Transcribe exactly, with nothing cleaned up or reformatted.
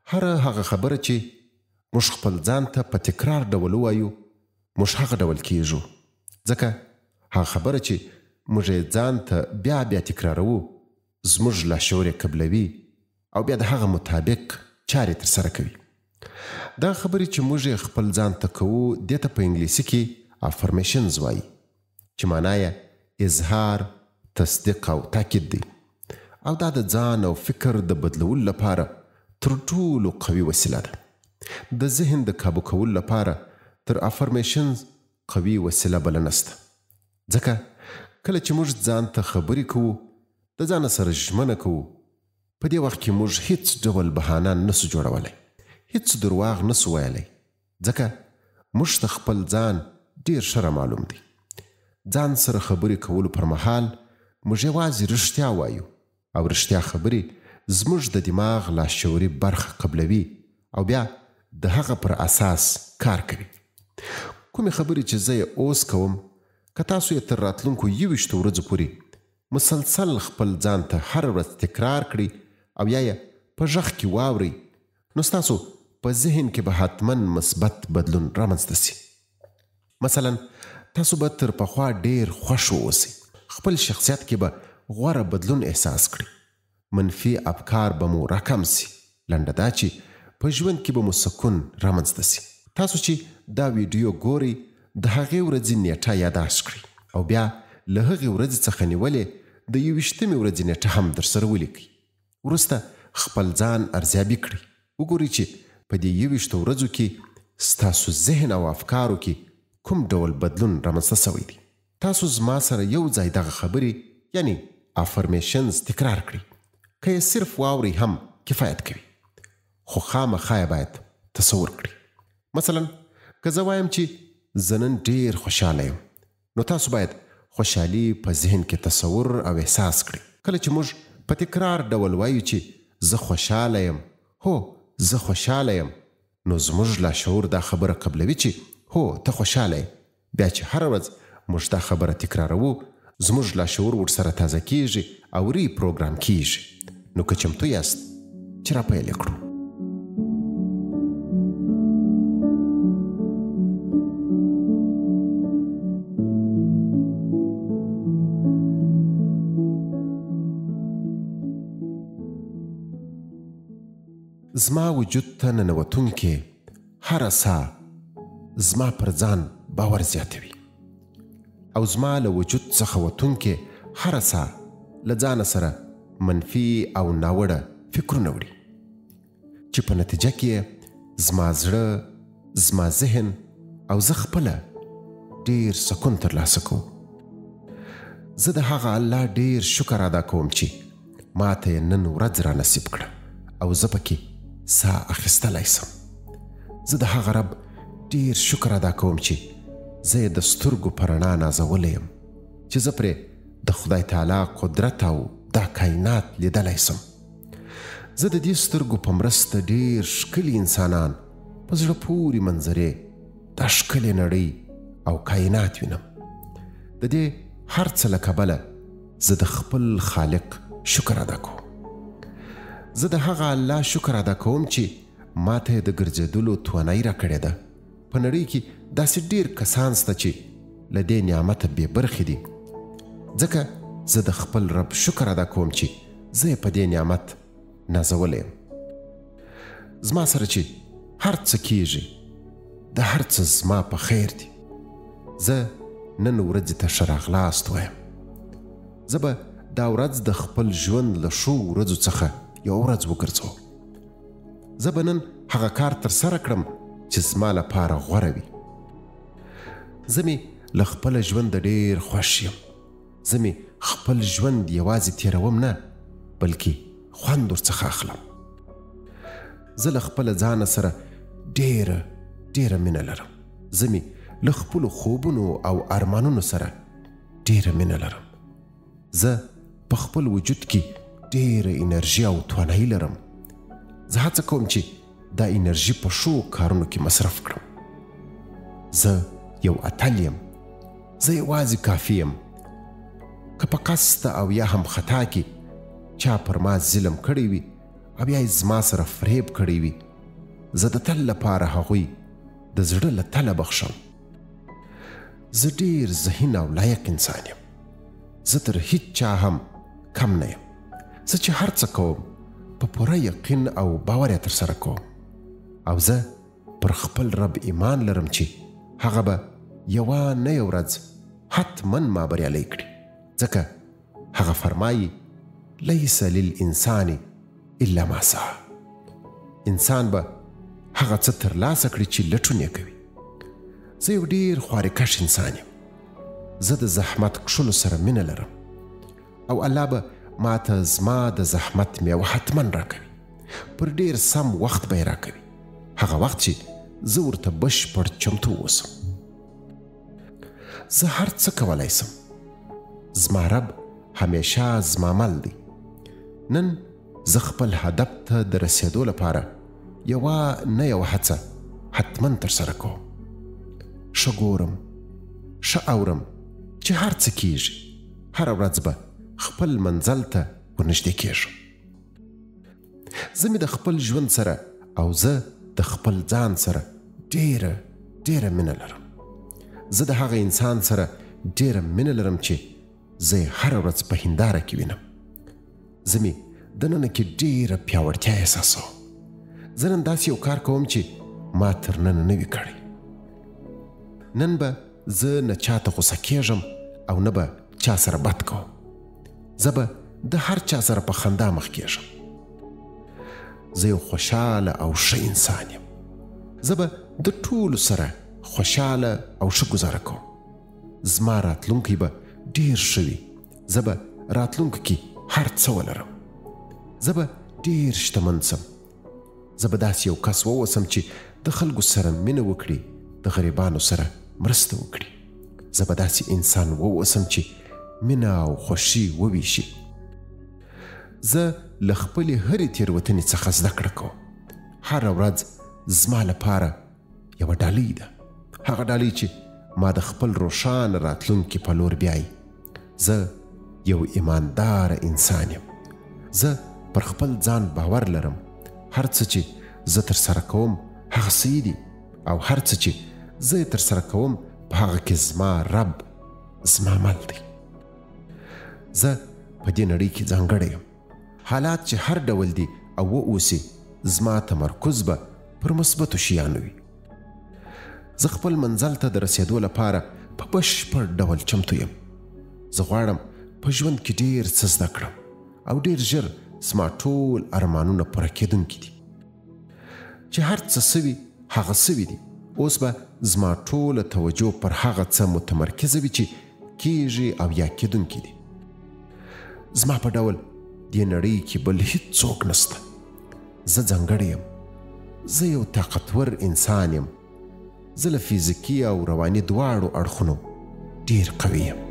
هر هغه خبره چې موږ خپل ځان ته په تکرار ډول وایو موږ هغه ډول کیږو. ځکه هغه خبره چې موږ ځان ته بیا بیا تکراروو زموږ لاشعور قبلوي او بیا د هغه مطابق چارې ترسره کوي. دا خبرې چې موږ خپل ځان ته کوو دې ته په انګلیسي کې افرمیشنز وایي چې معنا یې اظهار، تصدیق او تاکید دی. او دا د ځان او فکر د بدلولو لپاره تر ټولو قوي وسیله ده. د ذهن د کابو کولو لپاره تر افرمیشنز قوي وسیله بل نشته. ځکه کله چې موږ ځان ته خبرې کوو د ځان سره ژمنه کوو په دې وخت کې موږ هیڅ ډول بهانه نسو جوړولی، هیڅ درواغ نسو ویلی. ځکه موږ ته خپل ځان ډیر ښه معلوم دی. ځان سره خبرې کولو پر مهال موږ یوازې رښتیا وایو او رښتیا خبرې زموږ د دماغ لاشعوري برخه قبلوي او بیا د هغه پر اساس کار کوي. کومې خبرې چې زه یې اوس کوم که تاسو یې تر راتلونکو یویشتو ورځو پورې مسلسل خپل ځان ته هر ورځ تکرار کړئ او یا یې په غږ کې واورئ نو ستاسو په ذهن کې به حتما مثبت بدلون رامنځته سي. مثلا تاسو به تر پخوا ډیر خوښ اوسئ، خپل شخصیت کې به غوره بدلون احساس کړئ، منفي افکار به مو راکم سي، لنډه دا چې په ژوند کې به مو سکون رامنځته سي. تاسو چې دا ویډیو ګورئ د هغې ورځې نیټه یاداشت کړئ او بیا له هغې ورځې څخه نیولې د یویشتمې ورځې نیټه هم درسره ولیکئ. وروسته خپل ځان ارزیابي کړئ، وګورئ چې په دې یویشتو ورځو کې ستاسو ذهن او افکارو کې کوم ډول بدلون رامنځته سوی دی. تاسو زما سره یو ځای دغه خبرې یعنی افرمیشنز تکرار کړئ. که یې صرف واورئ هم کفایت کوي، خو خامخا یې باید تصور کړئ. مثلا که زه وایم چې زه نن ډېر خوشحاله یم نو تاسو باید خوشحالي په ذهن کې تصور او احساس کړئ. کله چې موږ په تکرار ډول وایو چې زه خوشحاله یم، هو زه خوشحاله یم، نو زموږ لاشعور دا خبره قبلوي چې هو ته خوشحاله یې. بیا چې هر ورځ موږ دا خبره تکراروو زموږ لاشعور ورسره تازه کیږي او ری پروګرام کیږي. نو که چمتو یاست چې را پیل کړو. زما وجود ته ننوتونکې هره ساه زما پر ځان باور زیاتوي او زما له وجود څخه وتونکې هره ساه له ځانه سره منفي او ناوړه فکرونه وړي چې په نتیجه کې زما زړه، زما ذهن او زه خپله ډېر سکون ترلاسه کوم. زه د هغه الله ډېر شکر ادا کوم چې ما ته یې نن ورځ را نصیب کړه او زه پکې ساه اخیستلی سم. زه د هغه رب ډېر شکر ادا کوم چې زه یې د سترګو په رڼا نازولی یم چې زه پرې د خدای تعالی قدرت او دا کائنات لیدلی سم. زه د دې سترګو په مرسته ډېر ښکلي انسانان، په زړه پورې منظرې، دا ښکلې نړۍ او کائنات وینم. د دې هر څه له کبله زه د خپل خالق شکر ادا کوم. زه د هغه الله شکر ادا کوم چې ما ته د ګرځېدلو توانایي راکړې ده. په نړۍ کې داسې ډېر کسان شته چې له دې نعمته بې برخې دي. ځکه زه د خپل رب شکر ادا کوم چې زه یې په دې نعمت نازولی یم. زما سره چې هر څه کیږي د هر څه زما په خیر دي. زه نن ورځې ته ښه راغلاست وایم. زه به دا ورځ د خپل ژوند له ښو ورځو څخه یو ورځ وګرځوم. زه به نن هغه کار ترسره کړم چې زما لپاره غوره وي. زه مې له خپله ژونده ډېر خوښ یم. زه مې خپل ژوند یوازې تېروم نه بلکې خوند ورڅخه اخلم. زه له خپله ځانه سره ډېره ډېره مینه لرم. زه مې له خپلو خوبونو او ارمانونو سره ډېره مینه لرم. زه په خپل وجود کې ډېره انرژي او توانایي لرم. زه هڅه کوم چې دا انرژي په ښو کارونو کې مصرف کړم. زه یو اتل یم. زه یوازې کافي یم. که په قصد او یا هم خطا کې چا پر ما ظلم کړی وي او بیا یې زما سره فریب کړی وي، زه د تل لپاره هغوی د زړه له تله بخښم. زه ډېر ذهین او لایق انسان یم. زه تر هیڅ چا هم کم نه یم. زه چې هر څه کوم په پوره یقین او باور یې ترسره کوم، او زه پر خپل رب ایمان لرم چې هغه به یوه نه یو ورځ حتما ما بریالی کړي، ځکه هغه فرمایي لیس للانسان الا ما سعى. انسان به هغه څه ترلاسه کړي چې لټون یې کوي. زه یو ډېر خوارکش انسان یم. زه د زحمت کښلو سره مینه لرم، او الله به ما ته زما د زحمت میوه حتما راکوي. پر ډېر سم وخت به یې راکوي، هغه وخت چې زه ورته بشپړ چمتو اوسم. زه هر څه کولی سم. زما رب همیشه زما مل دی. نن زه خپل هدف ته د رسېدو لپاره یوه نه یوه هڅه حتما ترسره کوم. ښه ګورم، ښه اورم چې هر څه کیږي. هره ورځ به خپل منزل ته ورنږدې کیږم. زه مې د خپل ژوند سره او زه د خپل ځان سره ډېره ډېره مینه لرم. زه د هغه انسان سره ډېره مینه لرم چې زه یې هره ورځ په هنداره کې وینم. زه مې دننه کې ډېره پیاوړتیا احساسوم. زه نن داسې یو کار کوم چې ما تر ننه نه وي کړی. نن به زه نه چاته غوسه کېږم او نه به چا سره بد کوم. زه به د هر چا سره په خندا مخ کېږم. زه یو خوشحاله او ښه انسان یم. زه به د ټولو سره خوشحاله او ښه ګزاره کوم. زما راتلونکی به ډېر ښه وي. زه به راتلونکي کې هر څه ولرم. زه به ډېر شتمن سم. زه به داسې یو کس واوسم چې د خلکو سره مینه وکړي، د غریبانو سره مرسته وکړي. زه به داسې انسان واوسم چې مینه او خوښي وویشي. زه له خپلې هرې تېروتنې څخه زده کړه کوم. هره ورځ زما لپاره یوه ډالۍ ده. هغه ډالۍ چې ما د خپل روښانه راتلونکي په لور بیایي. زه یو ایماندار انسان یم. زه پر خپل ځان باور لرم. هر څه چې زه ترسره کوم هغه صحیح دي، او هر څه چې زه یې ترسره کوم په هغه کې زما رب زما مل دی. زه په دې نړۍ کې ځانګړی یم. حالات چې هر ډول دي او واوسي، زما تمرکز به پر مثبتو شیانو وي. زه خپل منزل ته د رسېدو لپاره په بشپړ ډول چمتو یم. زه غواړم په ژوند کې ډېر څه زده کړم او ډېر ژر زما ټول ارمانونه پوره کېدونکي دي. چې هر څه سوي هغه سوي دي. اوس به زما ټوله توجه پر هغه څه متمرکزه وي چې کیږي او یا کېدونکي دي. زما په ډول دې نړۍ کې بل هیڅ څوک نسته. زه ځانګړی یم. زه یو طاقتور انسان یم. زه له فزیکي او رواني دواړو اړخونو ډېر قوي یم.